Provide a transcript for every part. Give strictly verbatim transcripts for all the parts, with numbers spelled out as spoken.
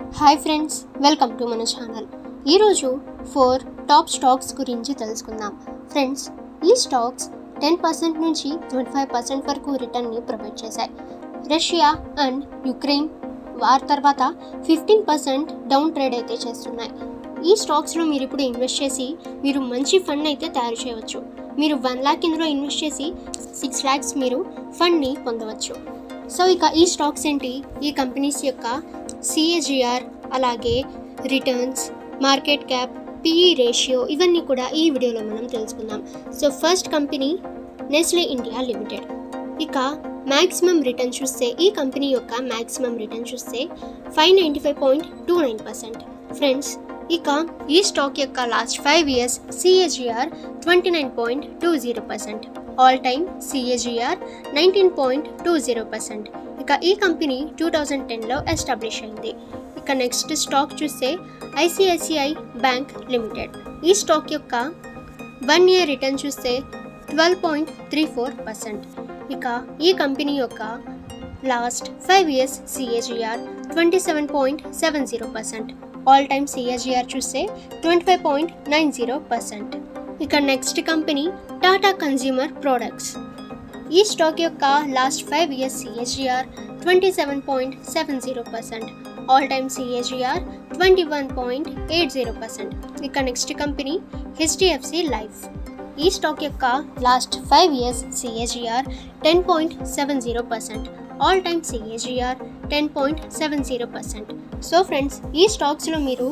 Hi friends, welcome to మన channel. ఈరోజు four top stocks గురించి తెలుసుకుందాం. ఫ్రెండ్స్, ఈ స్టాక్స్ టెన్ పర్సెంట్ నుంచి ట్వంటీ ఫైవ్ పర్సెంట్ వరకు రిటర్న్ని ప్రొవైడ్ చేశాయి. రష్యా అండ్ యుక్రెయిన్ వార్ తర్వాత ఫిఫ్టీన్ పర్సెంట్ డౌన్ ట్రేడ్ అయితే చేస్తున్నాయి. ఈ స్టాక్స్లో మీరు ఇప్పుడు ఇన్వెస్ట్ చేసి మీరు మంచి ఫండ్ అయితే తయారు చేయవచ్చు. మీరు వన్ ల్యాక్ ఇందులో ఇన్వెస్ట్ చేసి సిక్స్ ల్యాక్స్ మీరు ఫండ్ని పొందవచ్చు. సో ఇక ఈ స్టాక్స్ ఏంటి, ఈ కంపెనీస్ యొక్క సిఏజిఆర్, అలాగే returns, market cap, PE ratio, ఇవన్నీ కూడా ఈ వీడియోలో మనం తెలుసుకుందాం. So first company Nestle India limited. ఇక మ్యాక్సిమం రిటర్న్ చూస్తే ఈ కంపెనీ యొక్క మ్యాక్సిమం రిటర్న్ చూస్తే five ninety five point two nine percent. Friends, ఇక ఈ స్టాక్ యొక్క last five years CAGR twenty nine point two zero percent, all time CAGR nineteen point two zero percent. ఇక ఈ company two thousand టెన్లో establish అయింది. ఇక next stock చూస్తే ICICI bank limited. ఈ స్టాక్ యొక్క వన్ ఇయర్ రిటర్న్ చూస్తే twelve point three four percent. ఇక ఈ కంపెనీ యొక్క last five years CAGR twenty seven point seven zero percent, all time CAGR చూస్తే twenty five point nine zero percent. ఇక next company Tata consumer products. ఈ stock యొక్క last five years CAGR twenty seven point seven zero percent, all time CAGR twenty one point eight zero percent. ఇక next company HDFC life. ఈ stock యొక్క last five years CAGR ten point seven zero percent, all time CAGR ten point seven zero percent. So friends, ఈ స్టాక్స్లో మీరు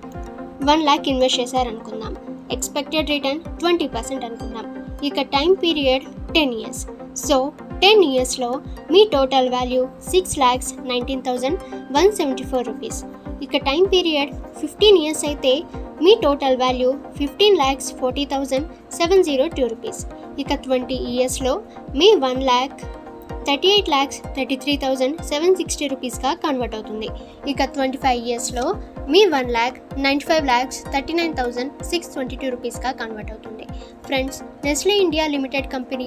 one lakh invest చేశారనుకుందాం, expected return twenty percent అనుకుందాం. ఇక time period ten years. So ten ఇయర్స్లో మీ total value six lakhs nineteen thousand one seventy four rupees. ఇక time period fifteen years అయితే మీ total value fifteen lakhs forty thousand seven zero two rupees. ఇక twenty ఇయర్స్లో మీ one lakh thirty eight lakhs thirty three thousand seven sixty రూపీస్గా convert అవుతుంది. ఇక twenty five ఇయర్స్లో మీ one lakh ninety five lakhs thirty nine thousand six twenty two రూపీస్గా కన్వర్ట్ అవుతుంది. Friends, Nestle India limited company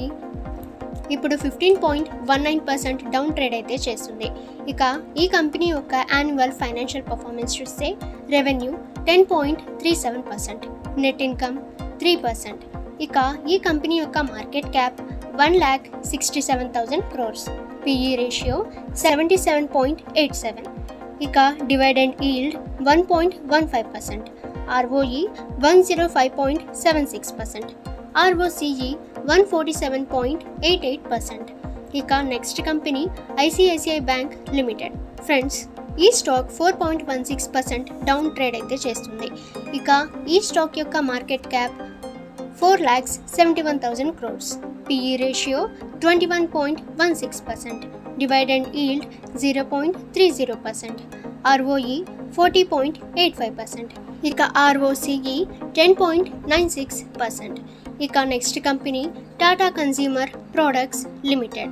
ఇప్పుడు fifteen point one nine percent down trade అయితే చేస్తుంది. ఇక ఈ కంపెనీ యొక్క యాన్యువల్ ఫైనాన్షియల్ పర్ఫార్మెన్స్ చూస్తే revenue ten point three seven percent, net income three percent. ఇక ఈ కంపెనీ యొక్క market cap one lakh sixty seven thousand crores, PE ratio seventy seven point eight seven. ఇక dividend yield one point one five percent, ROE one zero five point seven six percent, ROCE one forty seven point eight eight percent. ఇక next company ICICI bank limited. Friends, ఈ stock four point one six percent down trade అయితే చేస్తుంది. ఇక ఈ stock యొక్క market cap four lakhs seventy one thousand crores, PE ratio twenty one point one six percent, dividend yield zero point three zero percent, ROE forty point eight five percent. ఇక ROCE ten point nine six percent. ఇక next company Tata consumer products limited.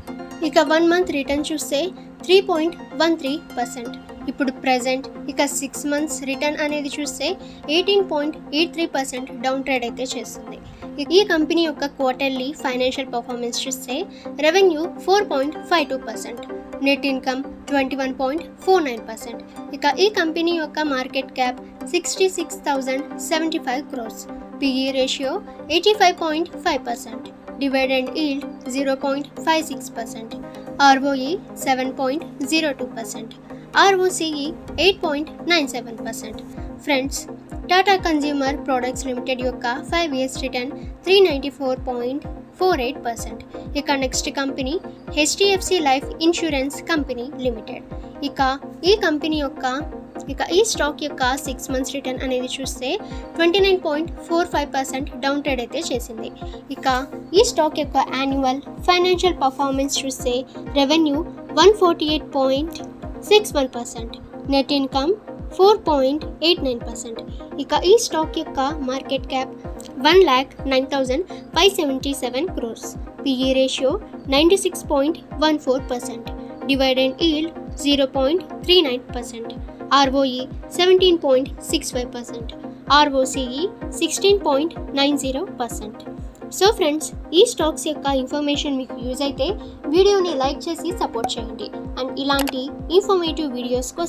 ఇక one month return చూస్తే three point one three percent. ఇప్పుడు present ఇక six months return అనేది చూస్తే eighteen point eight three percent down trade అయితే చేస్తుంది. ఈ కంపెనీ యొక్క క్వార్టర్లీ ఫైనాన్షియల్ పర్ఫార్మెన్స్ చూస్తే revenue four point five two percent, net income twenty one point four nine percent. ఇక ఈ కంపెనీ యొక్క market cap sixty six thousand seventy five crores, PE ratio eighty five point five percent, dividend yield zero point five six percent, ROE seven point zero two percent, ROCE eight point nine seven percent. Friends, Tata consumer products limited యొక్క five years return three ninety four point four eight percent. ఇక next company HDFC life insurance company limited. ఇక ఈ company యొక్క ఇక ఈ stock యొక్క six months return అనేది చూస్తే twenty nine point four five percent down trade అయితే చేసింది. ఇక ఈ స్టాక్ యొక్క యాన్యువల్ ఫైనాన్షియల్ పర్ఫార్మెన్స్ చూస్తే revenue one forty eight point six one percent, net income four point eight nine percent. ఇక ఈ స్టాక్ యొక్క market cap one lakh nine thousand five seventy seven crores, PE ratio ninety six point one four percent, dividend yield zero point three nine percent, ROE seventeen point six five percent, ROCE sixteen point nine zero percent. So friends, ఈ stocks యొక్క information మీకు use అయితే వీడియోని like చేసి support చేయండి. And ఇలాంటి informative videos కోసం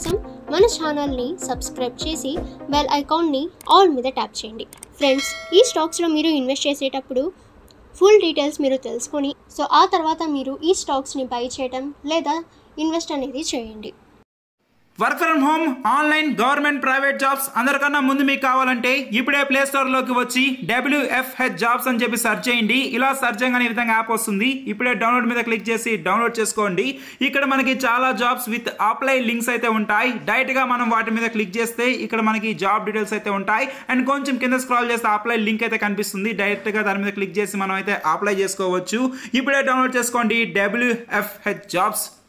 మన ఛానల్ని సబ్స్క్రైబ్ చేసి బెల్ ఐకాన్ని ఆల్ మీద ట్యాప్ చేయండి. ఫ్రెండ్స్, ఈ స్టాక్స్లో మీరు ఇన్వెస్ట్ చేసేటప్పుడు ఫుల్ డీటెయిల్స్ మీరు తెలుసుకొని సో ఆ తర్వాత మీరు ఈ స్టాక్స్ని బై చేయడం లేదా ఇన్వెస్ట్ అనేది చేయండి. Work from home, online, government, private jobs అందరికన్నా ముందు మీకు కావాలంటే ఇప్పుడే ప్లే స్టోర్ లోకి వచ్చి డబ్ల్యూఎఫ్హెచ్ జాబ్స్ అని చెప్పి సెర్చ్ చేయండి. ఇలా సెర్చ్ చేయగానే ఈ విధంగా యాప్ వస్తుంది. ఇప్పుడే డౌన్లోడ్ మీద క్లిక్ చేసి డౌన్లోడ్ చేసుకోండి. ఇక్కడ మనకి చాలా జాబ్స్ విత్ అప్లై లింక్స్ అయితే ఉంటాయి. డైరెక్ట్ గా మనం వాటి మీద క్లిక్ చేస్తే ఇక్కడ మనకి జాబ్ డీటెయిల్స్ అయితే ఉంటాయి. అండ్ కొంచెం కింద స్క్రాల్ చేస్తే అప్లై లింక్ అయితే కనిపిస్తుంది. డైరెక్ట్ గా దాని మీద క్లిక్ చేసి మనం అయితే అప్లై చేసుకోవచ్చు. ఇప్పుడే డౌన్లోడ్ చేసుకోండి డబ్ల్యూఎఫ్హెచ్ జాబ్స్.